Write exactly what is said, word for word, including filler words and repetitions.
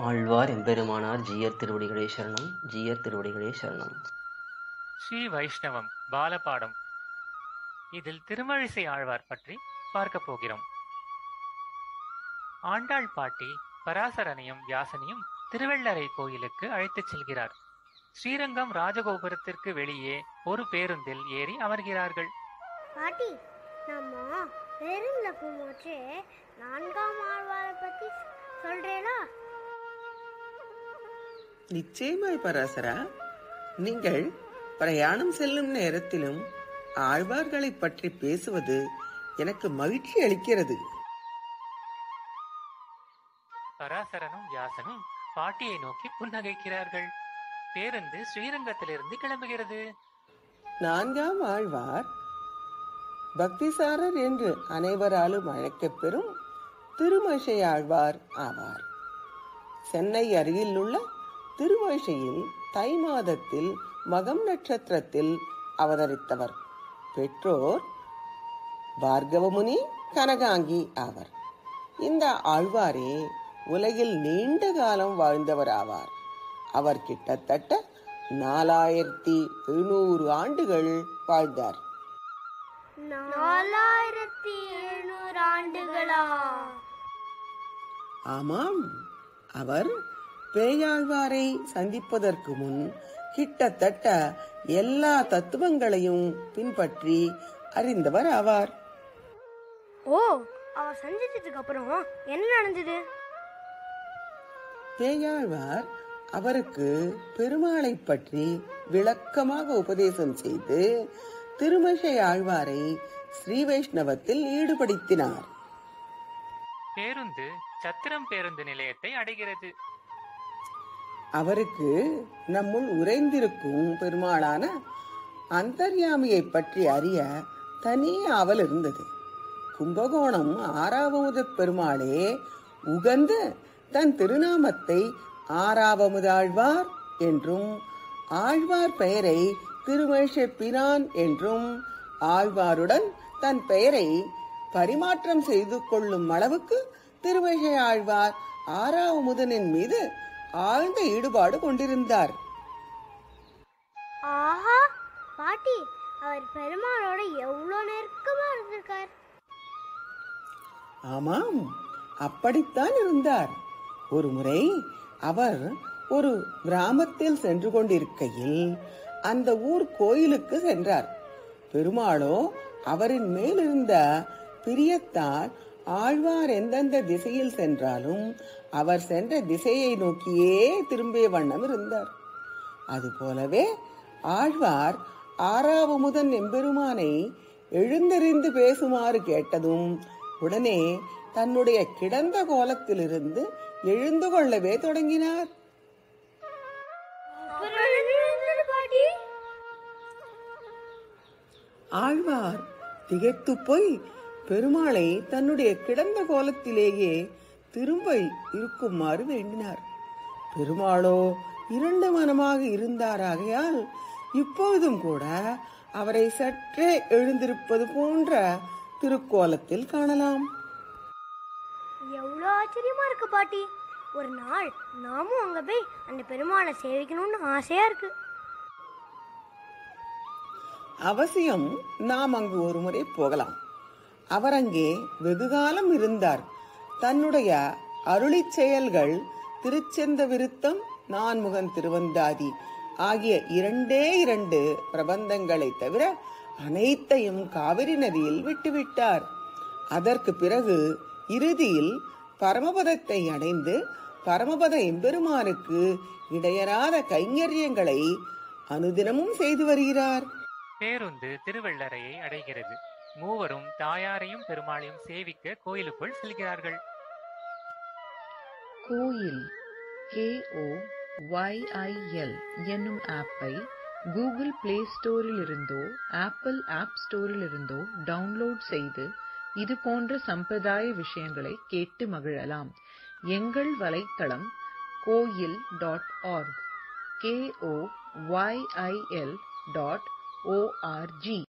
ஆழ்வார் எம்பெருமானார் ஜீயர் திருவடிகளே சரணம். ஜீயர் திருவடிகளே சரணம். ஸ்ரீ வைஷ்ணவம் பாலபாடம். இதில் திருமழிசை ஆழ்வார் பற்றி பார்க்க போகிறோம். ஆண்டாள் பாட்டி பராசரனையும் வியாசனையும் திருவெள்ளரை கோயிலுக்கு அழைத்துச் செல்கிறார். ஸ்ரீரங்கம் ராஜகோபுரத்திற்கு வெளியே ஒரு பேருந்தில் ஏறி அமர்கிறார்கள். பாட்டி, நம்ம பேருந்துல போகும்போது நான்காம் ஆழ்வாரை பத்தி சொல்றேனா? நிச்சயமாய் பராசரா, நீங்கள் பிரயாணம் செல்லும் நேரத்திலும் ஆழ்வார்களை பற்றி பேசுவது எனக்கு மகிழ்ச்சி அளிக்கிறது. பராசரனும் வியாசனும் பாட்டியை நோக்கி புன்னகைக்கிறார்கள். பேருந்து ஸ்ரீரங்கத்திலிருந்து கிளம்புகிறது. நான்காம் ஆழ்வார் பக்திசாரர் என்று அனைவராலும் அழைக்கப்பெறும் திருமழிசை ஆழ்வார் ஆவார். சென்னை அருகில் உள்ள திருமழிசையில் தை மாதத்தில் மகம் நட்சத்திரத்தில் அவதரித்தவர். பெற்றோர் பார்கவமுனி, கனகாங்கி ஆவர். இந்த ஆழ்வாரே உலகில் நீண்ட காலம் வாழ்ந்தவர் ஆவார். அவர் கிட்டத்தட்ட நாலாயிரத்தி எழுநூறு ஆண்டுகள் வாழ்ந்தார். நாலாயிரத்தி எழுநூறு ஆண்டுகளா? ஆமாம், அவர் பேயாழ்வாரை சந்திப்பதற்கு முன் கிட்டத்தட்ட எல்லா தத்துவங்களையும் பின்பற்றி அறிந்தவர் ஆவார். ஓ, அவர் சந்திச்சதுக்கு அப்புறம் என்ன நடந்தது? பேயாழ்வார் அவருக்கு பெருமாளை பற்றி விளக்கமாக உபதேசம் செய்து திருமழிசை ஆழ்வாரை ஸ்ரீ வைஷ்ணவத்தில் ஈடுபடுத்தினார். பேருந்து சத்திரம் பேருந்து நிலையத்தை அடைகிறது. அவருக்கு நம்முள் உறைந்திருக்கும் பெருமாளான அந்தர்யாமியை பற்றி அறிய தனி ஆவல் இருந்தது. கும்பகோணம் ஆறாவமுத பெருமாளே உகந்த தன் திருநாமத்தை ஆறாவமுதாழ்வார் என்றும் ஆழ்வார் பெயரை திருமழிசை பிரான் என்றும் ஆழ்வாருடன் தன் பெயரை பரிமாற்றம் செய்து கொள்ளும் அளவுக்கு திருமழிசை ஆழ்வார் ஆறாவமுதனின் மீது ஆழ்ந்த ஈடுபாடு கொண்டிருந்தார். ஆஹா பாட்டி, அவர் பெருமாளோட எவ்வளவு நெருக்கமா இருந்திருக்கார். ஆமாம், அப்படித்தான் இருந்தார். ஒரு முறை அவர் ஒரு கிராமத்தில் சென்று கொண்டிருக்கையில் அந்த ஊர் கோயிலுக்கு சென்றார். பெருமாளோ அவரின் மேல் இருந்த பிரியத்தால் ஆழ்வார் எந்தெந்த திசையில் சென்றாலும் அவர் சென்ற திசையை நோக்கியே திரும்பிய வண்ணம் இருந்தார். அதுபோலவே ஆழ்வார் ஆறாவமுதன் எம்பெருமானை எழுந்தெறிந்து பேசுமாறு கேட்டதும் உடனே தன்னுடைய கிடந்த கோலத்திலிருந்து எழுந்து கொள்ளவே தொடங்கினார். ஆழ்வார் திகைத்து போய் பெருமாளை தன்னுடைய கிடந்த கோலத்திலேயே திரும்ப இருக்குமாறு வேண்டினார். பெருமாளோ இரண்டு மனமாக இருந்தாராகையால் இப்போதும் கூட அவரை சற்றே எழுந்திருப்பது போன்ற திருக்கோலத்தில் காணலாம். எவ்வளவு ஆச்சரியமா இருக்கு பாட்டி. ஒரு நாள் நாமும் அங்க போய் அந்த பெருமாளை சேவிக்கணும்னு ஆசையா இருக்கு. அவசியம் நாம் அங்கு ஒரு முறை போகலாம். அவர் அங்கே வெகுகாலம் இருந்தார். தன்னுடைய அருளிச் செயல்கள் திருச்செந்த விருத்தம், நான்முகன் திருவந்தாதி ஆகிய இரண்டே இரண்டு பிரபந்தங்களை தவிர அனைத்தையும் காவிரி நதியில் விட்டுவிட்டார். அதற்கு பிறகு இறுதியில் பரமபதத்தை அடைந்து பரமபத எம்பெருமானுக்கு இடையறாத கைங்கரியங்களை அனுதினமும் செய்து வருகிறார். பேருந்து திருவெள்ளரையை அடைகிறது. மூவரும் தாயாரையும் பெருமாளையும் சேவிக்க கோயிலுக்குள் செல்கிறார்கள். Koyil K O Y I L என்னும் ஆப்பை கூகுள் பிளே ஸ்டோரில் இருந்தோ ஆப்பிள் ஆப் ஸ்டோரில் இருந்தோ டவுன்லோட் செய்து இது போன்ற சம்பிரதாய விஷயங்களை கேட்டு மகிழலாம். எங்கள் வலைத்தளம் Koyil dot org, K O Y I L dot O R G.